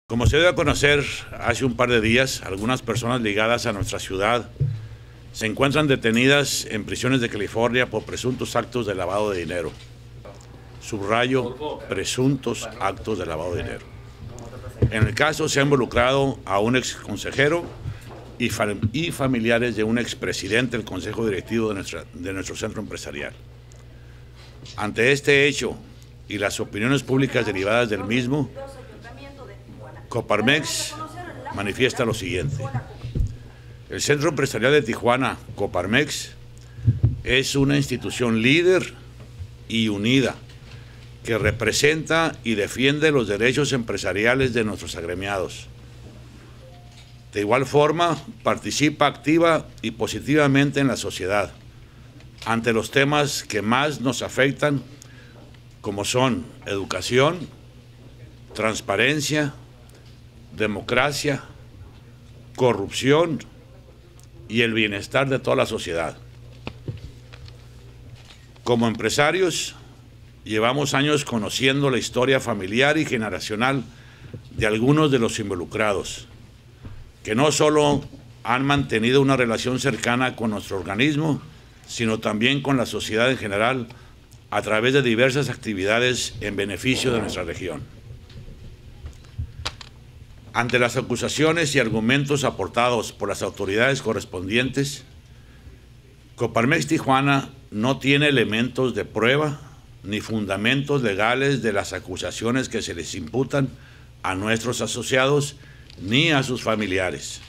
Como se dio a conocer hace un par de días, algunas personas ligadas a nuestra ciudad se encuentran detenidas en prisiones de California por presuntos actos de lavado de dinero. Subrayo, presuntos actos de lavado de dinero. En el caso se ha involucrado a un ex consejero y familiares de un expresidente del Consejo Directivo de nuestro centro empresarial. Ante este hecho y las opiniones públicas derivadas del mismo, Coparmex manifiesta lo siguiente. El Centro Empresarial de Tijuana, Coparmex, es una institución líder y unida que representa y defiende los derechos empresariales de nuestros agremiados. De igual forma, participa activa y positivamente en la sociedad ante los temas que más nos afectan, como son educación, transparencia, democracia, corrupción y el bienestar de toda la sociedad. Como empresarios, llevamos años conociendo la historia familiar y generacional de algunos de los involucrados, que no solo han mantenido una relación cercana con nuestro organismo, sino también con la sociedad en general a través de diversas actividades en beneficio de nuestra región. Ante las acusaciones y argumentos aportados por las autoridades correspondientes, Coparmex Tijuana no tiene elementos de prueba ni fundamentos legales de las acusaciones que se les imputan a nuestros asociados ni a sus familiares.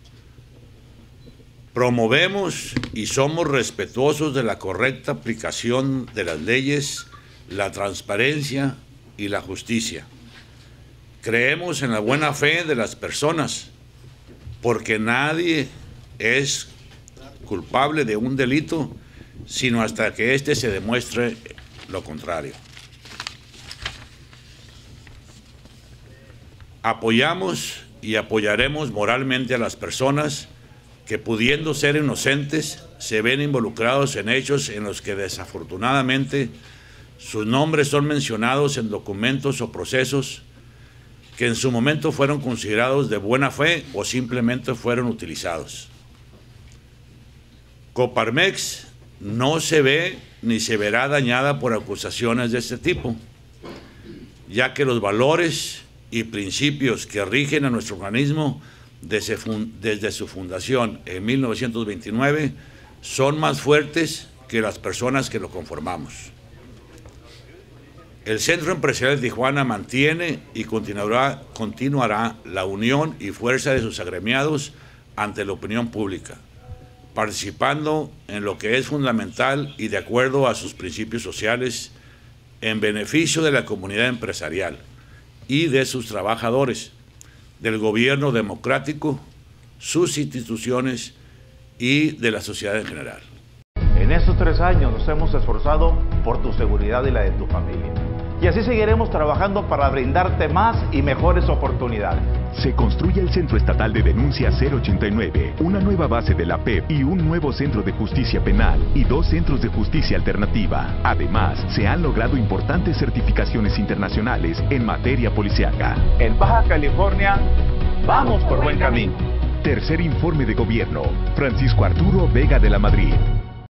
Promovemos y somos respetuosos de la correcta aplicación de las leyes, la transparencia y la justicia. Creemos en la buena fe de las personas, porque nadie es culpable de un delito, sino hasta que éste se demuestre lo contrario. Apoyamos y apoyaremos moralmente a las personas que, pudiendo ser inocentes, se ven involucrados en hechos en los que desafortunadamente sus nombres son mencionados en documentos o procesos que en su momento fueron considerados de buena fe o simplemente fueron utilizados. Coparmex no se ve ni se verá dañada por acusaciones de este tipo, ya que los valores y principios que rigen a nuestro organismo desde su fundación en 1929 son más fuertes que las personas que lo conformamos. El Centro Empresarial de Tijuana mantiene y continuará la unión y fuerza de sus agremiados ante la opinión pública, participando en lo que es fundamental y de acuerdo a sus principios sociales en beneficio de la comunidad empresarial y de sus trabajadores, del gobierno democrático, sus instituciones y de la sociedad en general. En estos 3 años nos hemos esforzado por tu seguridad y la de tu familia. Y así seguiremos trabajando para brindarte más y mejores oportunidades. Se construye el Centro Estatal de Denuncia 089, una nueva base de la PEP y un nuevo centro de justicia penal y 2 centros de justicia alternativa. Además, se han logrado importantes certificaciones internacionales en materia policíaca. En Baja California, vamos por buen camino. Tercer informe de gobierno, Francisco Arturo Vega de la Madrid.